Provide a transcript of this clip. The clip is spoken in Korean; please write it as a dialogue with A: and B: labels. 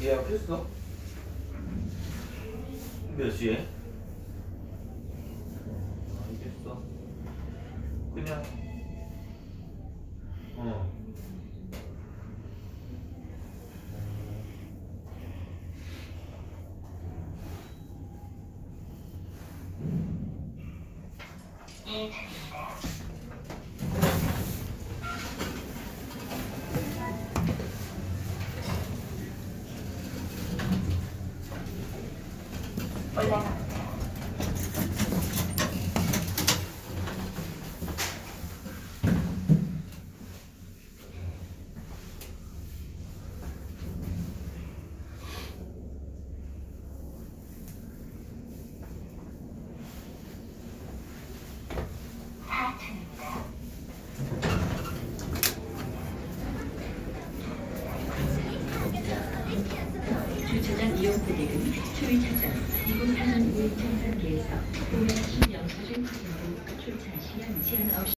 A: 예약했어? 몇 시에? 알겠어. 그냥 어.
B: 올라갑니다. 하트입니다.
C: 주차장 이용고객은 주의차선 2분 8분 5정 단계에서 구매하신 영수증 확인 후 출차 시간 제한 없이